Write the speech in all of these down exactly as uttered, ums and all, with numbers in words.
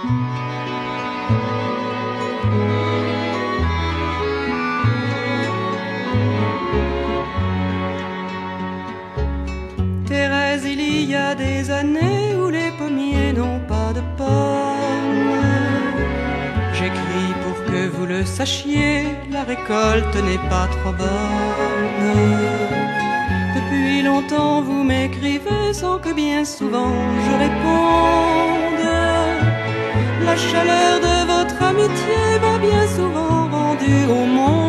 Thérèse, il y a des années où les pommiers n'ont pas de pommes. J'écris pour que vous le sachiez, la récolte n'est pas trop bonne. Depuis longtemps vous m'écrivez sans que bien souvent je réponde. La chaleur de votre amitié m'a bien souvent rendu au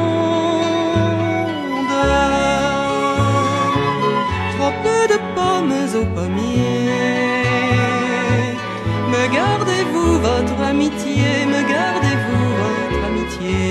monde. Trop peu de pommes aux pommiers. Me gardez-vous votre amitié, me gardez-vous votre amitié.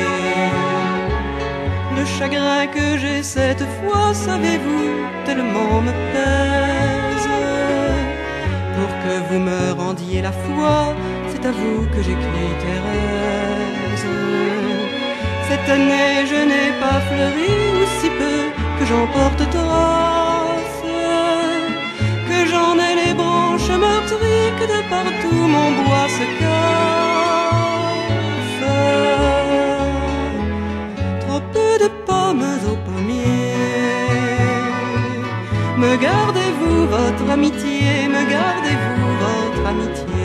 Le chagrin que j'ai cette fois, savez-vous, tellement me pèse. Pour que vous me rendiez la foi, c'est à vous que j'écris Thérèse. Cette année je n'ai pas fleuri, ou si peu que j'en porte trace, que j'en ai les branches meurtries, que de partout mon bois se casse. Trop peu de pommes aux pommiers. Me gardez-vous votre amitié, me gardez-vous votre amitié.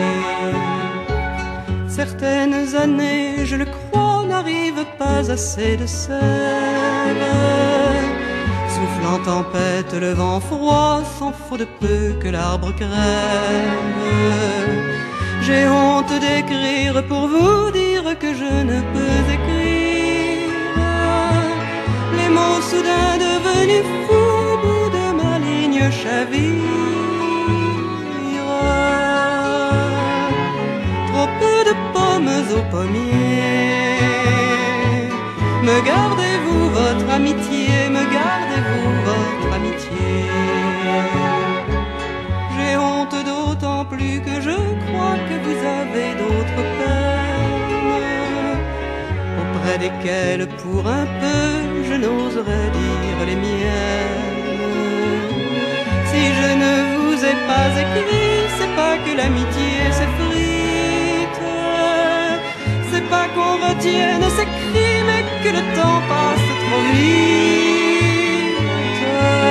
Certaines années, je le crois, n'arrive pas assez de sève. Souffle en tempête, le vent froid, s'en faut de peu que l'arbre crève. J'ai honte d'écrire pour vous dire que je ne peux écrire. Les mots soudain devenus fous, au bout de ma ligne chavirent. Trop peu de pommes aux pommiers. Me gardez-vous votre amitié, me gardez-vous votre amitié. J'ai honte d'autant plus que je crois que vous avez d'autres peines, auprès desquelles pour un peu je n'oserais dire les miennes. Si je ne vous ai pas écrit, c'est pas que l'amitié s'effrite, c'est pas qu'on retienne ses cris, mais que le temps passe trop vite.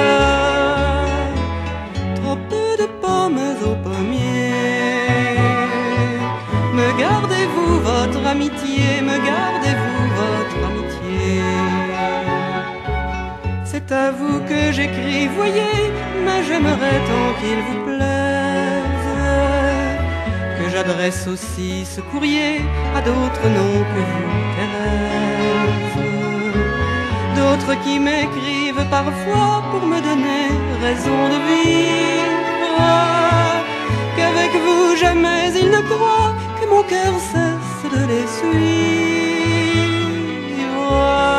Trop peu de pommes aux pommiers. Me gardez-vous votre amitié, me gardez-vous votre amitié. C'est à vous que j'écris, voyez, mais j'aimerais tant qu'il vous plaise que j'adresse aussi ce courrier à d'autres noms que vous, Thérèse. D'autres qui m'écrivent parfois pour me donner raison de vivre, qu'avec vous jamais ils ne croient que mon cœur cesse de les suivre.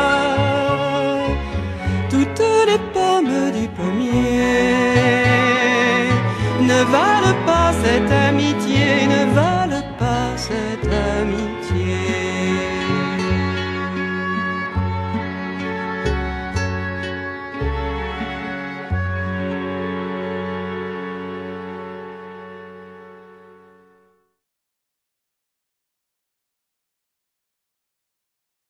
Toutes les pommes du pommier ne valent pas cette amitié.